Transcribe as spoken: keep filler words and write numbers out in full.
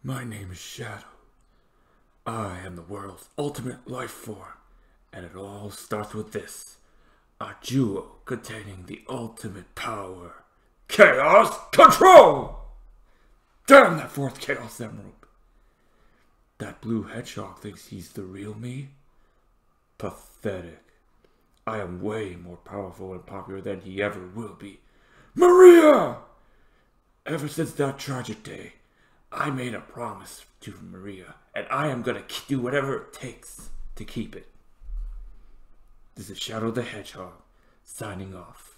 My name is Shadow. I am the world's ultimate life form, and it all starts with this. A jewel containing the ultimate power. Chaos Control! Damn that fourth Chaos Emerald! That blue hedgehog thinks he's the real me? Pathetic. I am way more powerful and popular than he ever will be. Maria! Ever since that tragic day, I made a promise to Maria, and I am gonna do whatever it takes to keep it. This is Shadow the Hedgehog, signing off.